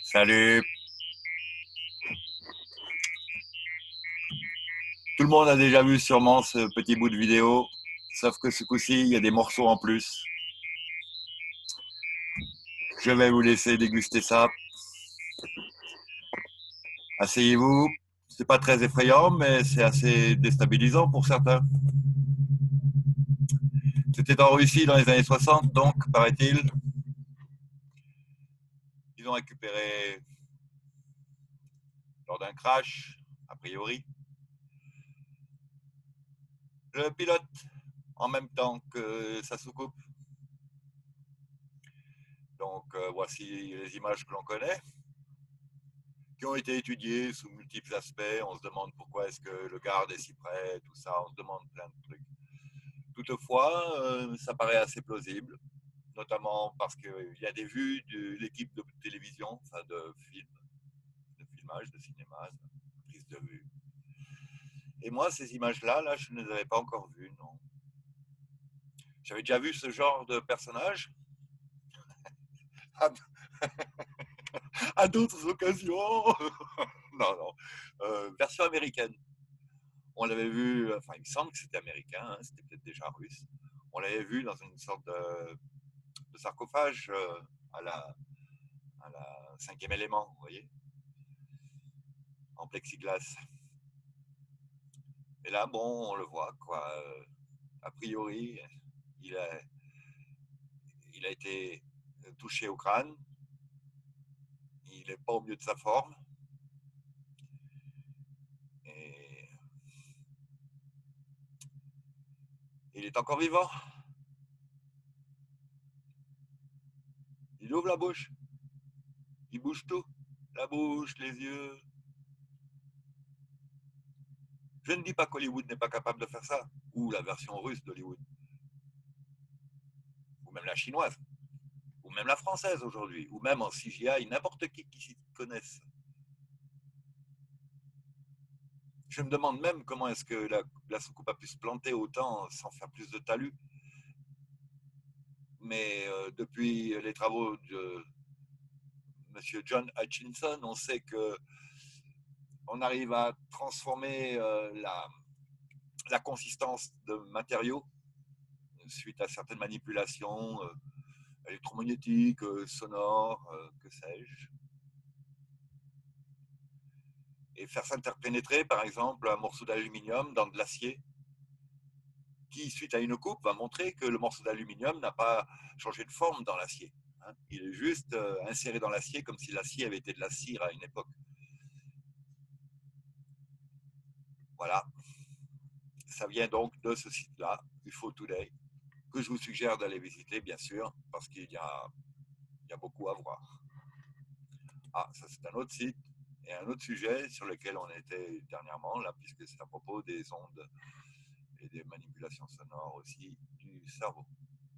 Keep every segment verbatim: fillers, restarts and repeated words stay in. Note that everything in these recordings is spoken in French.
Salut. Tout le monde a déjà vu sûrement ce petit bout de vidéo, sauf que ce coup-ci, il y a des morceaux en plus. Je vais vous laisser déguster ça. Asseyez-vous. C'est pas très effrayant, mais c'est assez déstabilisant pour certains. C'était en Russie dans les années soixante, donc, paraît-il. Ils ont récupéré, lors d'un crash, a priori, le pilote en même temps que sa soucoupe. Donc, euh, voici les images que l'on connaît, qui ont été étudiées sous multiples aspects. On se demande pourquoi est-ce que le garde est si près, tout ça, on se demande plein de trucs. Toutefois, euh, ça paraît assez plausible, notamment parce qu'il y a des vues de l'équipe de télévision, enfin de film, de filmage, de cinéma, de prise de vue. Et moi, ces images-là, là, je ne les avais pas encore vues, non. J'avais déjà vu ce genre de personnage à, à d'autres occasions. non, non. Euh, version américaine. On l'avait vu, enfin, il me semble que c'était américain, hein, c'était peut-être déjà russe. On l'avait vu dans une sorte de, de sarcophage euh, à la, à la cinquième élément, vous voyez, en plexiglas. Et là, bon, on le voit, quoi. Euh, a priori, il a, il a été touché au crâne. Il n'est pas au mieux de sa forme. Et il est encore vivant. Il ouvre la bouche. Il bouge tout. La bouche, les yeux. Je ne dis pas qu'Hollywood n'est pas capable de faire ça. Ou la version russe d'Hollywood. Ou même la chinoise. Ou même la française aujourd'hui. Ou même en C G I, n'importe qui qui s'y connaisse. Je me demande même comment est-ce que la, la soucoupe a pu se planter autant sans faire plus de talus. Mais euh, depuis les travaux de M. John Hutchinson, on sait que on arrive à transformer euh, la, la consistance de matériaux suite à certaines manipulations euh, électromagnétiques, euh, sonores, euh, que sais-je. Et faire s'interpénétrer, par exemple, un morceau d'aluminium dans de l'acier, qui, suite à une coupe, va montrer que le morceau d'aluminium n'a pas changé de forme dans l'acier. Hein. Il est juste euh, inséré dans l'acier comme si l'acier avait été de la cire à une époque. Voilà. Ça vient donc de ce site-là, U F O Today, que je vous suggère d'aller visiter, bien sûr, parce qu'il y a, il y a beaucoup à voir. Ah, ça c'est un autre site et un autre sujet sur lequel on était dernièrement, là, puisque c'est à propos des ondes et des manipulations sonores aussi du cerveau.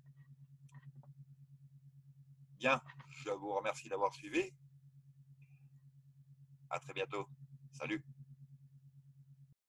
Bien, je vous remercie d'avoir suivi. À très bientôt. Salut.